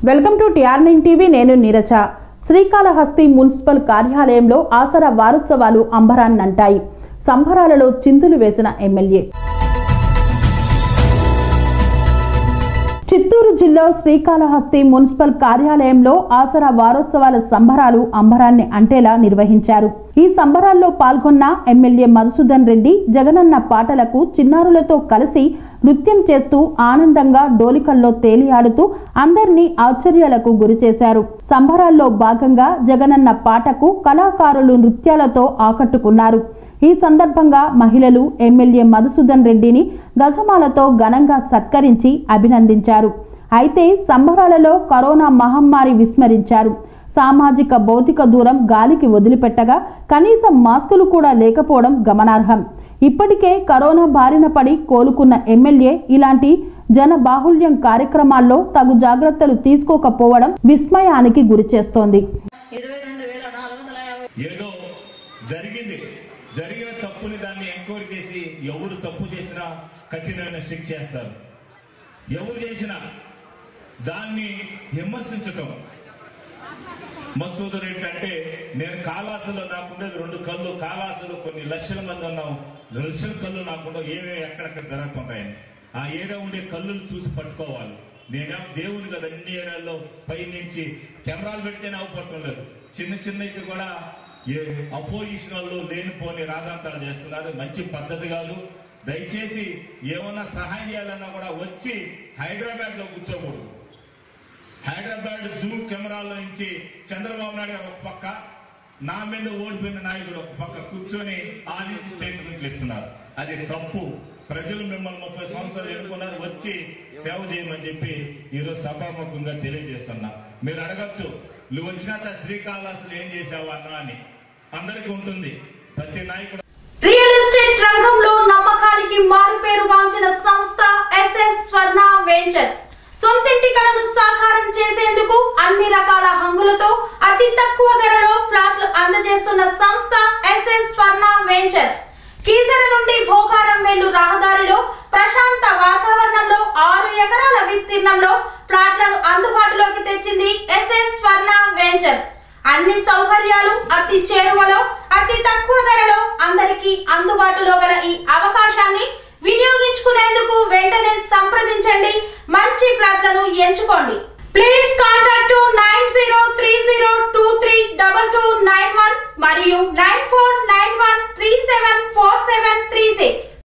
Welcome to TR9 TV. నేను Neeraja. Srikalahasti municipal కార్యాలయంలో ఆసరా వారోత్సవాలు అంబరాన్నంటాయి. సంబరాలలో చిందులు వేసిన ఎమ్మెల్యే. చిత్తూరు జిల్లా శ్రీకాళహస్తి మున్సిపల్ కార్యాలయంలో ఆసరా వారోత్సవాల సంబరాలు అంబరాన్ని అంటేలా నిర్వహించారు. ఈ సంబరాల్లో పాల్గొన్న ఎమ్మెల్యే మధుసూదన్ రెడ్డి జగనన్న పాటలకు చిన్నారులతో కలిసి నృత్యం చేస్తూ ఆనందంగా డోలికల్లో తేలియాడుతూ అందరినీ ఆశ్చర్యాలకు గురిచేశారు. సంబరాల్లో భాగంగా జగనన్న పాటకు కళాకారులు నృత్యాలతో ఆకట్టుకున్నారు. ఈ సందర్భంగా మహిళలు ఎమ్మెల్యే మధుసూదన్ రెడ్డిని గజమాలతో ఘనంగా సత్కరించి అభినందించారు. అయితే సంబరాలలో కరోనా మహమ్మారి విస్మరించారు. సామాజిక భౌతిక దూరం గాలికి వదిలిపెట్టగా కనీసం మాస్కులు కూడా లేకపోవడం గమనార్హం. ఇప్పటికే కరోనా బారిన పడి కోలుకున్న ఎమ్మెల్యే ఇలాంటి జన బాహుళ్యం కార్యక్రమాల్లో తగు జాగ్రత్తలు తీసుకోకపోవడం విస్మయానికి గురిచేస్తోంది. జరిగిన తప్పుని దాన్ని ఎంక్వైరీ చేసి ఎవరు తప్పు చేసినా కఠినమైన శిక్ష చేస్తారు. ఎవరు చేసినా దాన్ని విమర్శించటం. మధుసూదన్ రెడ్డి అంటే నేను కాళాసులో నాకుండేది 2 కళ్ళు, కాళాసులో కొన్ని లక్షల మంది ఉన్నాం, 2 లక్షల కళ్ళు నాకుండా ఏమేమి ఎక్కడెక్కడ జరుగుతుంటాయని ఆ ఏరియా ఉండే కళ్ళులు చూసి పట్టుకోవాలి. నేనే దేవుడు కదా, అన్ని ఏరియాల్లో పై నుంచి కెమెరాలు పెడితేనే అవపడటం లేదు. చిన్న చిన్నవి కూడా అపోజిషన్ వాళ్ళు లేనిపోని రాజాంతాలు చేస్తున్నారు. మంచి పద్ధతి కాదు. దయచేసి ఏమన్నా సహాయం చేయాలన్నా కూడా వచ్చి హైదరాబాద్ లో కూర్చోకూడదు. హైదరాబాద్ జూమ్ కెమెరాల్లో నుంచి చంద్రబాబు నాయుడు గారు ఒక పక్క, నా మీద ఓడిపోయిన నాయకుడు ఒక పక్క కూర్చొని ఆ నుంచి స్టేట్మెంట్లు ఇస్తున్నారు. అది తప్పు. ప్రజలు మిమ్మల్ని 30 సంవత్సరాలు ఎన్నుకున్నారు, వచ్చి సేవ చేయమని చెప్పి ఈరోజు సభాముఖంగా తెలియజేస్తున్నా. మీరు అడగచ్చు, నువ్వు వచ్చినాక శ్రీకాళహస్తిలో ఏం చేసావు అన్నా అని. అందరికీ ఉంటుంది. ప్రతి నాయకుడు రియల్ ఎస్టేట్ రంగంలో నమ్మకానికి మారుపేరుగాంచిన సంస్థ SS స్వర్ణ వెంచర్స్ సొంతింటి కలను సాకారం చేసేందుకు అన్ని రకాల హంగులతో అతి తక్కువ ధరలో ఫ్లాట్లు అందజేస్తున్న సంస్థ SS స్వర్ణ వెంచర్స్. కీసర నుండి భోగారం వెళ్ళు రహదారిలో ప్రశాంత వాతావరణంలో 6 ఎకరాల విస్తీర్ణంలో ఫ్లాట్లను అందుబాటులోకి తెచ్చింది SS స్వర్ణ వెంచర్స్. అన్ని సౌకర్యాలు అతి చేరువలో అతి తక్కువ ధరలో అందరికీ అందుబాటులో గల ఈ అవకాశాన్ని వినియోగించుకునేందుకు వెంటనే సంప్రదించండి. మంచి ఫ్లాట్లను ఎంచుకోండి. ప్లీజ్ కాంటాక్ట్ 9030232291 మరియు 9491374736.